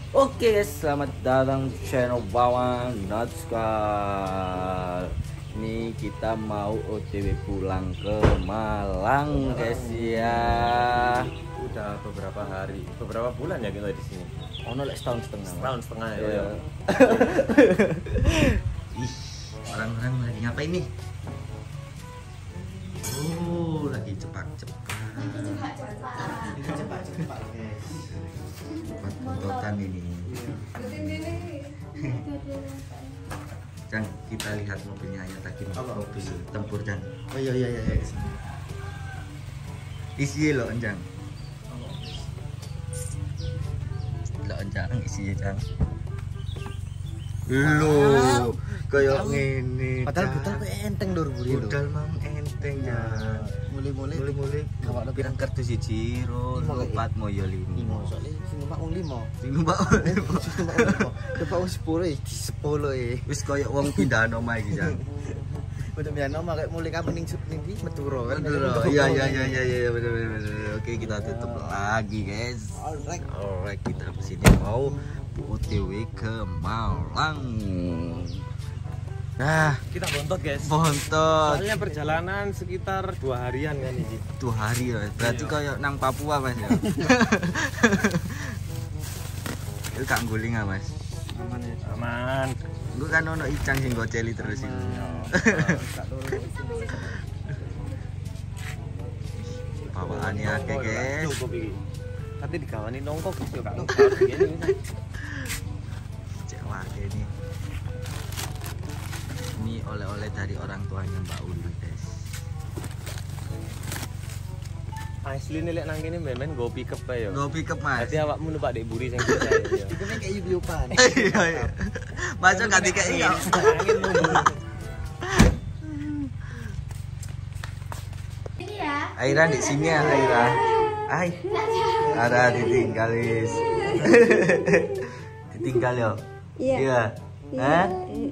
Oke guys, selamat datang di channel Bawang Natskal. Ini kita mau OTW pulang ke Malang guys ya. Udah beberapa hari, beberapa bulan ya kita di sini. Ono lek setahun setengah. Setahun setengah ya. Iya. Ih, orang-orang lagi ngapain nih? Oh, lagi cepat-cepat. Cepat-cepat guys. Cepat tontonan ini. Jang, kita lihat mobilnya ya tadi. Mobil tempur Jang. Oh iya. Isi lo Jang. Lo Jang isi Jang. Lo kayak ngene. Padahal budal kok enteng lho buri lho. Budal mang enteng ya. Mulai Awak pirang kartu siji ro, lupat moyo 5. Soalnya sing numpak wong 5. Sing numpak. Numpak wong 10 di 10 Wis koyo wong pindahan omah iki Jang. Untuk biar nama kayak mulai kapan ning ndi Madura kan. Iya bener. Oke, kita tutup lagi guys. Alright, kita kesini mau OTW ke Malang. Nah, Kita bontot guys. bontot. Soalnya perjalanan sekitar 2 harian kan ini. 2 hari ya. Berarti Iya. kayak nang Papua Mas ya. Itu kak guling ah Mas. Aman ya. Aman. Gue kan ono Icang sing goceli terus ini. Bawaannya akeh guys. Cukup iki. Tapi digawani nongkok Gus yo gak nongkok ngene. Cewek ini. Ini oleh-oleh dari orang tuanya Mbak Uli guys. Asli nih lek nang kene men go pick up ae yo. Go pick up Mas. Berarti awakmu numpak dek buri sing kita ya. Itu nek kayak yupan. Iya. Masa gak dikei ya. Angin nunggu. Aira di sini ya Aira. Ay. Ada ditinggal guys. Ditinggal yo. Iya. Hah?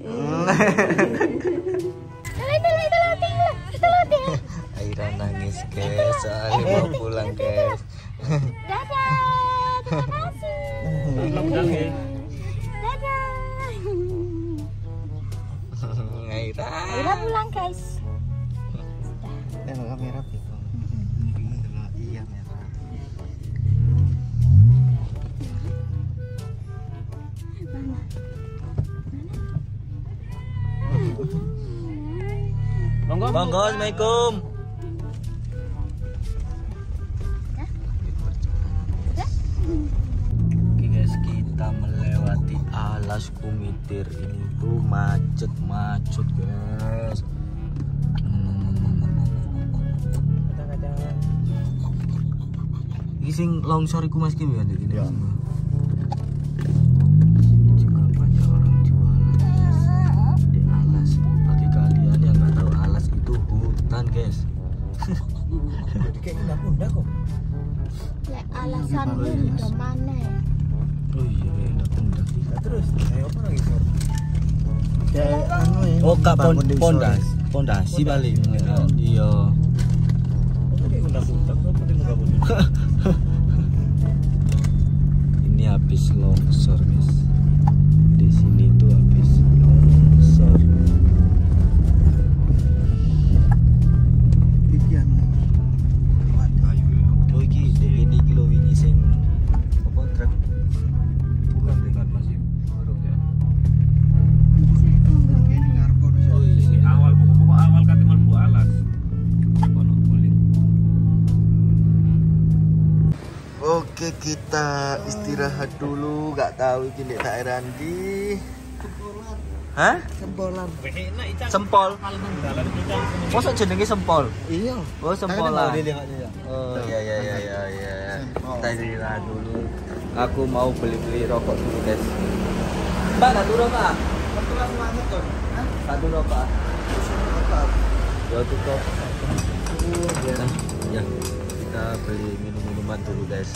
Aira nangis guys, soalnya mau pulang guys. Dadah, terima kasih. Dadah. Aira. Aira pulang guys. Kamera bingung. Iya merah. Monggo. Monggo, assalamualaikum. Oke guys, kita melewati alas Kumitir. Ini tuh macet guys. Ini sing longsor iku Mas Kim ya gini. Ya. Ini juga banyak orang jualan guys. Di alas. Bagi kalian yang nggak tahu alas itu hutan guys. Jadi kayak undang-undang kok. Lek alasanmu udah mana ya? Oh iya, enak pundak. Terus apa lagi sor? Kayak anu ya. Oh, kak bangun di pondasi paling. Iya. Kayak undang-undang apa penting enggak boleh. Ini habis longsor guys. Di sini tuh habis longsor. Iki anu. Oh iki ini kilo ini sing apa truk? Bukan dengan masih baru ya. Ini ngarep ono. Oh Ini iya. awal pokok awal kate mlebu alas. Ono guling. Oke, kita istirahat dulu. Gak tahu iki ndek daerah ndi. Hah? Sempolan. Enak Ican. Sempol. Dalan Ican. Masa jenenge sempol? Iya. Oh, sempolan. Lihatnya. Oh iya. Sempol. Kita istirahat dulu. Aku mau beli rokok dulu guys. Mbak, satu rokok. Kebetulan banget kok. Satu rokok. Ya tutup. Ya, kita beli minum-minuman dulu guys.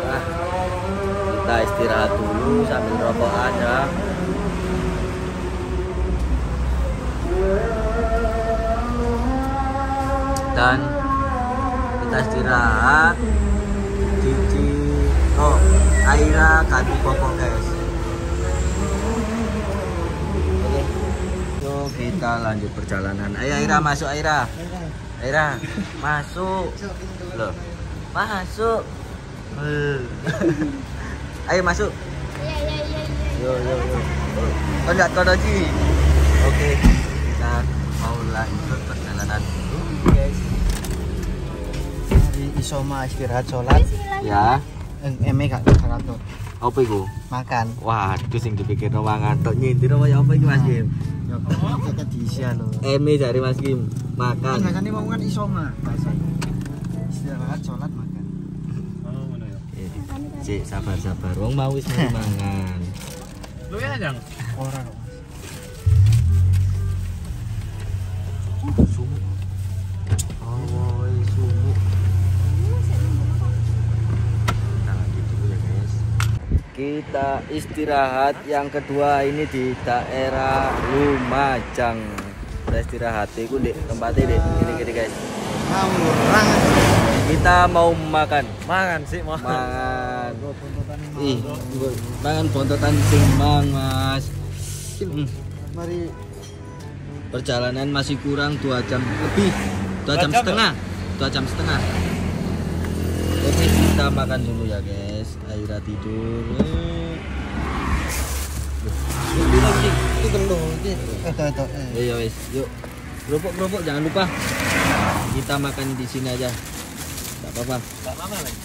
Kita istirahat dulu sambil rokokan ya. istirahat. Cici, Aira ganti popok guys. Oke, yuk kita lanjut perjalanan. Ayo Aira masuk Aira. Aira masuk. Loh, masuk. Ayo masuk. Yo. Tonjak Ji. Oke, kita mau lanjut perjalanan dulu guys. Hari isoma istirahat sholat. Ya. Eme gak ngantuk. Apa iku? Makan. Waduh sing dipikirno mangan tok nyindir apa ya apa iki Mas Kim? Ya kok diisi lho. Eme dari Mas Kim makan. Biasanya mau kan isoma bahasa. Istirahat sholat makan. Oh, ngono ya. Cik sabar. Wong mau wis mari mangan. Lu ya, Jang? Ora kok. Sumuk. Oh, sumuk. Nah, gitu ya guys. Kita istirahat yang kedua ini di daerah Lumajang. Kita istirahat iku di tempatnya gini guys. Ngawurang. Kita mau makan. Mangan sih, mau. Mangan. Ih, mangan bontotan sing mang, Mas. Mari Perjalanan masih kurang 2 jam lebih. 2 jam setengah. 2 jam setengah. Oke, kita makan dulu ya, guys. Aira tidur. itu kelu gitu. Iya, wes. Yuk. Kerupuk jangan lupa. Kita makan di sini aja. Enggak apa-apa. Enggak lama lagi.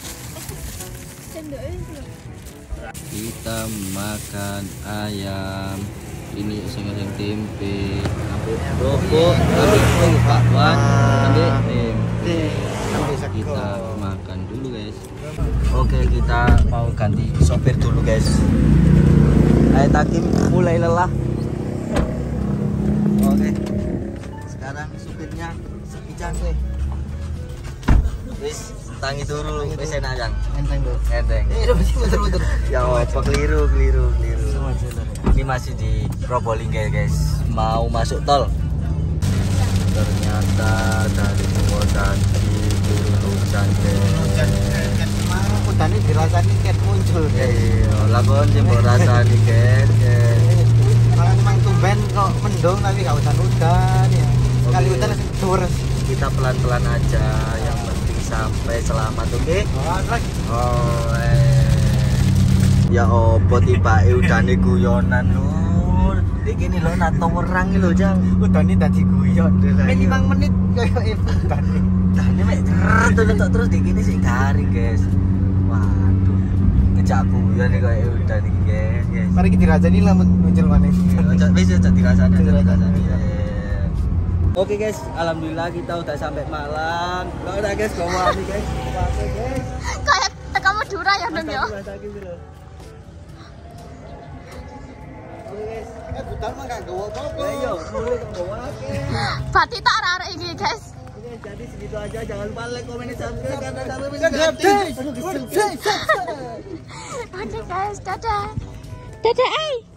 Kita makan ayam. Ini oseng-oseng tempe, ambil kerupuk, ambil bakwan, ambil tempe. Kita makan dulu guys. Oke, kita mau ganti sopir dulu guys. Ayo Takim mulai lelah. Oke, sekarang supirnya sepijang nih. Wis tangi turu, wis enak Jang. Enteng tuh. Enteng. Betul. Ya apa keliru. Ini masih di Probolinggo guys, mau masuk tol. Ternyata dari Purwodadi turun hujan guys. Hutan ini dirasani ket muncul guys. Iya, lakon sih mbok rasani guys. Kalau memang tumben kok mendung tapi gak hujan ya. Sekali hujan langsung turun. Kita pelan-pelan aja, yang penting sampai selamat, oke? Ya opo tibake udane guyonan lur. Iki ni lho nato werang lho Jang. Hutan ini tadi guyon. 5 menit kayak hutan ini. Dane mek terus dikini sik garing guys. Waduh. Ngejak guyon iki kayak udan iki guys. Mari kita dirasani lah muncul maneh. Wis aja dirasani. Oke guys, alhamdulillah kita udah sampai Malang. Udah guys, bawa ini guys. Oke guys. Kayak tekamu Madura ya Neng ya. Oke guys. Hutan mah gak gawa apa-apa. Ayo, mulai bawa oke. Berarti tak arek iki, guys. Oke, jadi segitu aja. Jangan lupa like, komen, dan subscribe karena sampai Oke guys, dadah. Dadah,